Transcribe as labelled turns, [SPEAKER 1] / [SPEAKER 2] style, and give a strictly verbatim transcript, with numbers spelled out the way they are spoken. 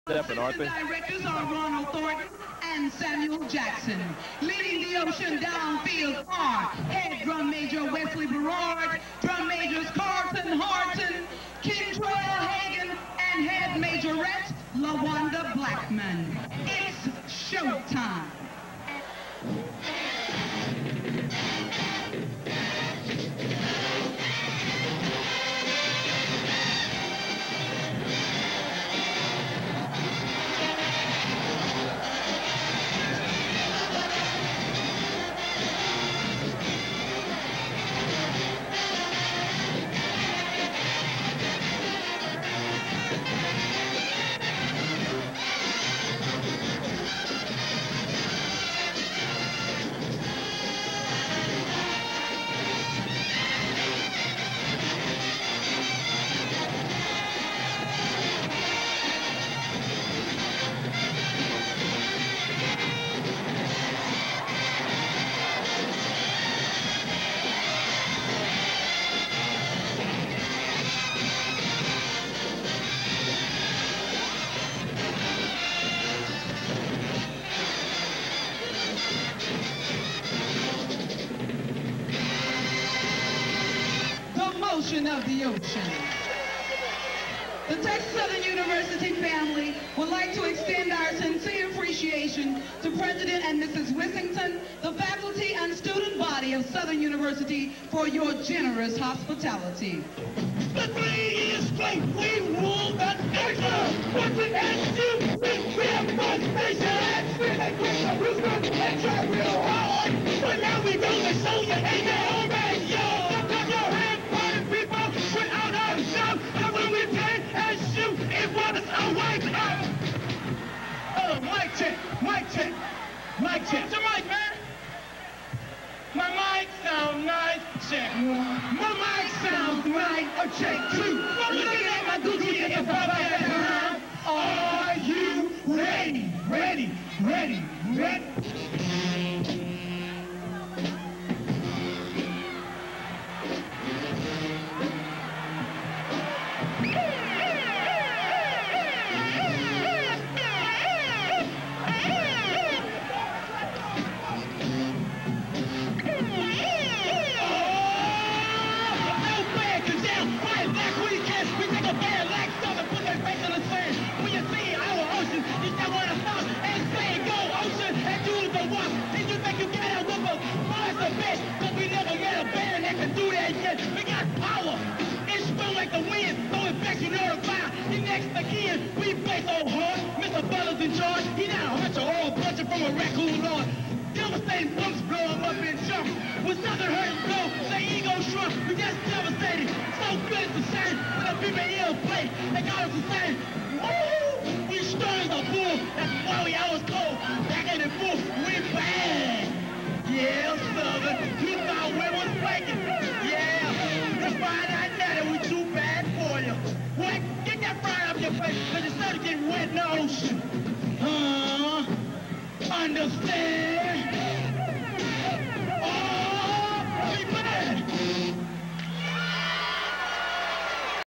[SPEAKER 1] stepping, aren't they?
[SPEAKER 2] Directors are Ronald Thornton and Samuel Jackson. Leading the ocean downfield are head drum major Wesley Berard, drum majors Carlton Harton, Kentrell Hagan, and head majorette LaWanda Blackman. It's showtime. Of the ocean. The Texas Southern University family would like to extend our sincere appreciation to President and Missus Wissington, the faculty and student body of Southern University for your generous hospitality.
[SPEAKER 3] The three years straight, we ruled the nation. Watching and you, we have much patience. And spinning with the rooster and try real hard. But now we gonna show you ain't that all right, yo. And when we play and shoot, it was a white out. Oh, mic check, mic check, mic check. What's your mic, man? My mic sound nice, check one. My mic sounds right, a check two. I'm looking at my Gucci and if I are you ready, ready, ready, ready? We got power. It's spun like the wind, so it backs you know the fire. The next again, we play so hard. Mister Butler's in charge. He not a hunter or a butcher from a raccoon lord. Devastating bumps blow him up and jump. With nothing hurt and blow, the ego shrunk. We just devastated. So good it's the same. When the people ill play, they got us the same. Woo! We strong as a bull. That's why we always cold. Back in the booth, we bad. Yeah, Southern. You thought we was breaking. Find out now that we too bad for you. What? Get that fry up your face, cause you started getting wet in the ocean. Uh, understand?